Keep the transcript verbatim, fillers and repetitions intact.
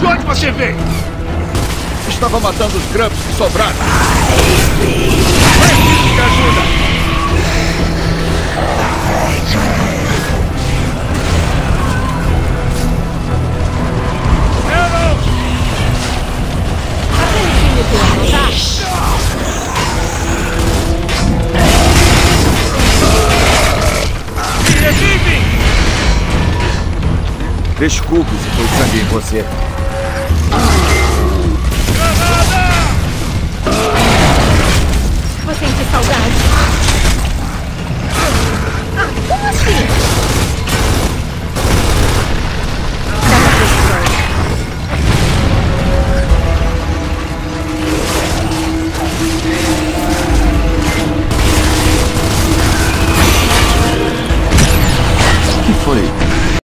onde você veio? Estava matando os grubs que sobraram. Preciso de ajuda! Desculpe se foi sangue em você. Vou sentir saudade. Ah, como assim?